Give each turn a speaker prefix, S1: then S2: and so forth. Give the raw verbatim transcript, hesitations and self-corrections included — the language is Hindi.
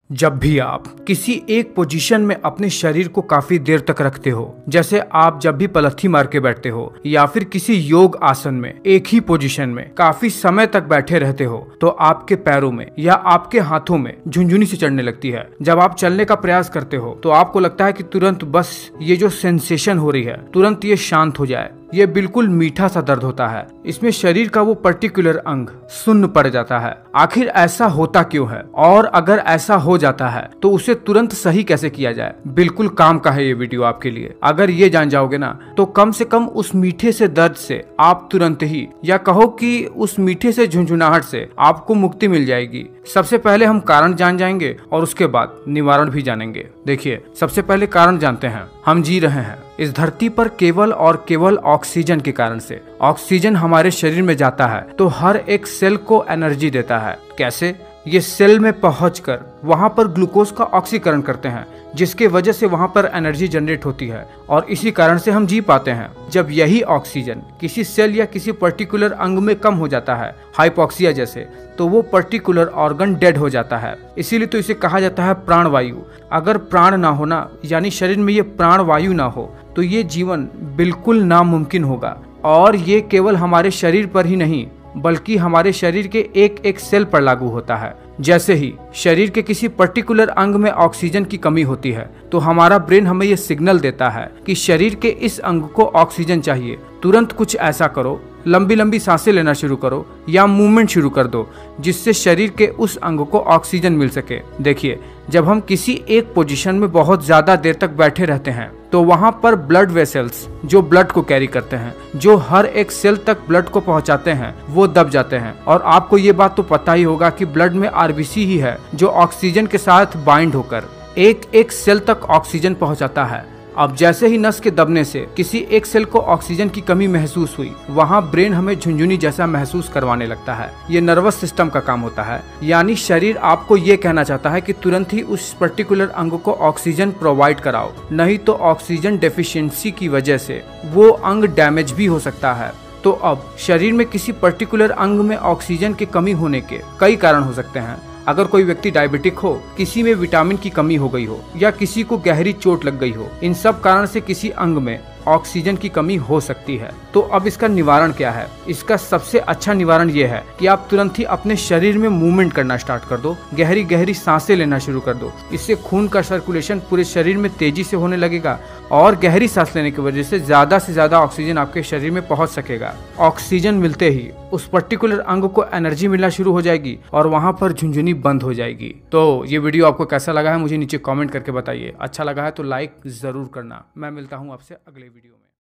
S1: जब भी आप किसी एक पोजीशन में अपने शरीर को काफी देर तक रखते हो, जैसे आप जब भी पलथी मार के बैठते हो या फिर किसी योग आसन में एक ही पोजीशन में काफी समय तक बैठे रहते हो, तो आपके पैरों में या आपके हाथों में झुनझुनी सी चढ़ने लगती है। जब आप चलने का प्रयास करते हो तो आपको लगता है कि तुरंत बस ये जो सेंसेशन हो रही है तुरंत ये शांत हो जाए। ये बिल्कुल मीठा सा दर्द होता है। इसमें शरीर का वो पर्टिकुलर अंग सुन्न पड़ जाता है। आखिर ऐसा होता क्यों है, और अगर ऐसा हो जाता है तो उसे तुरंत सही कैसे किया जाए? बिल्कुल काम का है ये वीडियो आपके लिए। अगर ये जान जाओगे ना तो कम से कम उस मीठे से दर्द से आप तुरंत ही, या कहो कि उस मीठे से झुंझुनाहट से आपको मुक्ति मिल जाएगी। सबसे पहले हम कारण जान जाएंगे और उसके बाद निवारण भी जानेंगे। देखिए, सबसे पहले कारण जानते हैं। हम जी रहे हैं इस धरती पर केवल और केवल ऑक्सीजन के कारण से। ऑक्सीजन हमारे शरीर में जाता है तो हर एक सेल को एनर्जी देता है। कैसे? ये सेल में पहुंचकर वहां पर ग्लूकोज का ऑक्सीकरण करते हैं, जिसके वजह से वहां पर एनर्जी जनरेट होती है और इसी कारण से हम जी पाते हैं। जब यही ऑक्सीजन किसी सेल या किसी पर्टिकुलर अंग में कम हो जाता है, हाइपोक्सिया जैसे, तो वो पर्टिकुलर ऑर्गन डेड हो जाता है। इसीलिए तो इसे कहा जाता है प्राणवायु। अगर प्राण ना होना, यानी शरीर में ये प्राणवायु ना हो, तो ये जीवन बिल्कुल नामुमकिन होगा। और ये केवल हमारे शरीर पर ही नहीं बल्कि हमारे शरीर के एक एक सेल पर लागू होता है। जैसे ही शरीर के किसी पर्टिकुलर अंग में ऑक्सीजन की कमी होती है तो हमारा ब्रेन हमें यह सिग्नल देता है कि शरीर के इस अंग को ऑक्सीजन चाहिए। तुरंत कुछ ऐसा करो, लंबी लंबी सांसें लेना शुरू करो या मूवमेंट शुरू कर दो, जिससे शरीर के उस अंग को ऑक्सीजन मिल सके। देखिए, जब हम किसी एक पोजीशन में बहुत ज्यादा देर तक बैठे रहते हैं तो वहां पर ब्लड वेसल्स, जो ब्लड को कैरी करते हैं, जो हर एक सेल तक ब्लड को पहुंचाते हैं, वो दब जाते हैं। और आपको ये बात तो पता ही होगा कि ब्लड में आरबीसी ही है जो ऑक्सीजन के साथ बाइंड होकर एक एक सेल तक ऑक्सीजन पहुंचाता है। अब जैसे ही नस के दबने से किसी एक सेल को ऑक्सीजन की कमी महसूस हुई, वहां ब्रेन हमें झुनझुनी जैसा महसूस करवाने लगता है। ये नर्वस सिस्टम का काम होता है, यानी शरीर आपको ये कहना चाहता है कि तुरंत ही उस पर्टिकुलर अंग को ऑक्सीजन प्रोवाइड कराओ, नहीं तो ऑक्सीजन डेफिशिएंसी की वजह से वो अंग डैमेज भी हो सकता है। तो अब शरीर में किसी पर्टिकुलर अंग में ऑक्सीजन की कमी होने के कई कारण हो सकते हैं। अगर कोई व्यक्ति डायबिटिक हो, किसी में विटामिन की कमी हो गई हो, या किसी को गहरी चोट लग गई हो, इन सब कारण से किसी अंग में ऑक्सीजन की कमी हो सकती है। तो अब इसका निवारण क्या है? इसका सबसे अच्छा निवारण ये है कि आप तुरंत ही अपने शरीर में मूवमेंट करना स्टार्ट कर दो, गहरी गहरी सांसें लेना शुरू कर दो। इससे खून का सर्कुलेशन पूरे शरीर में तेजी से होने लगेगा और गहरी सांस लेने की वजह से ज्यादा से ज्यादा ऑक्सीजन आपके शरीर में पहुंच सकेगा। ऑक्सीजन मिलते ही उस पर्टिकुलर अंग को एनर्जी मिलना शुरू हो जाएगी और वहां पर झुनझुनी बंद हो जाएगी। तो ये वीडियो आपको कैसा लगा है मुझे नीचे कमेंट करके बताइए। अच्छा लगा है तो लाइक जरूर करना। मैं मिलता हूँ आपसे अगले वीडियो में।